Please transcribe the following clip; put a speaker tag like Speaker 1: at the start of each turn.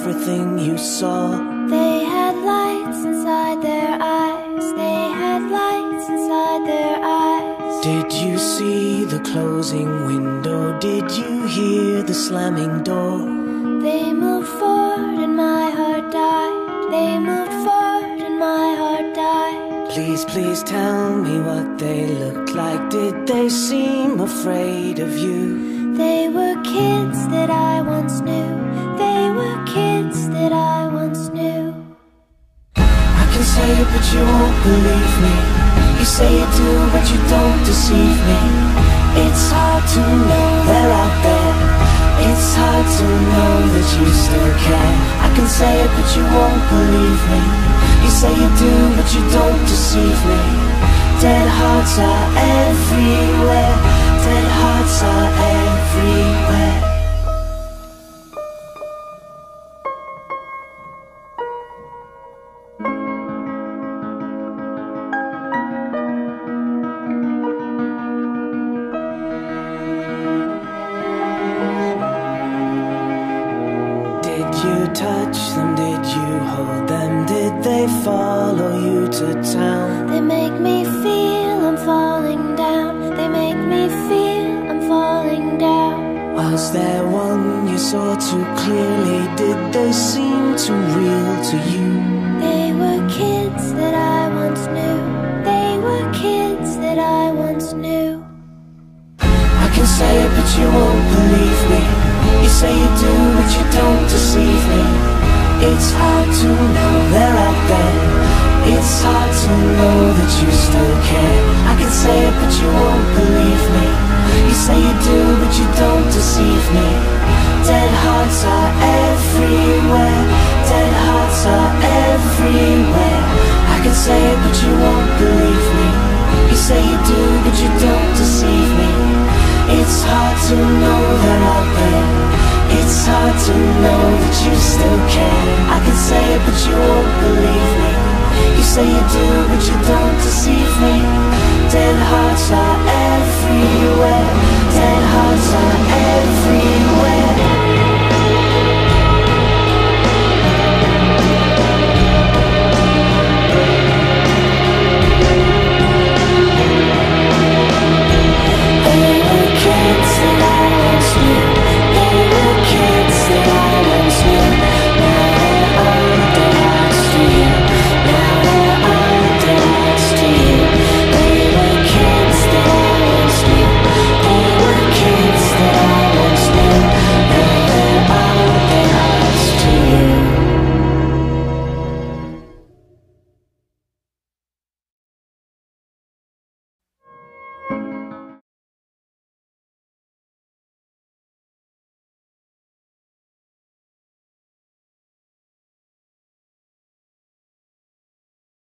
Speaker 1: everything you saw.
Speaker 2: They had lights inside their eyes. They had lights inside their eyes.
Speaker 1: Did you see the closing window? Did you hear the slamming door?
Speaker 2: They moved forward and my heart died. They moved forward and my heart died.
Speaker 1: Please, please tell me what they looked like. Did they seem afraid of you?
Speaker 2: They were kids that I once knew. They were kids that I once knew.
Speaker 1: I can say it but you won't believe me. You say you do but you don't deceive me. It's hard to know they're out there. It's hard to know that you still care. I can say it but you won't believe me. You say you do but you don't deceive me. Dead hearts are everywhere. Dead hearts are everywhere. Did you touch them? Did you hold them? Did they follow you to town?
Speaker 2: They make me feel I'm falling down. They make me feel I'm falling down.
Speaker 1: Was there one you saw too clearly? Did they seem too real to you?
Speaker 2: They were kids that I once knew. They were kids that I once knew.
Speaker 1: I can say it but you won't believe me. You say you do but you don't deceive me. It's hard to know they're out there. It's hard to know that you still care. I can say it but you won't believe me. You say you do but you don't deceive me. Dead hearts are everywhere. Dead hearts are everywhere. I can say it but you won't believe me. You say you do but you don't deceive me. It's hard to know they're out there. It's hard to know that you still care. I can say it but you won't believe me. You say you do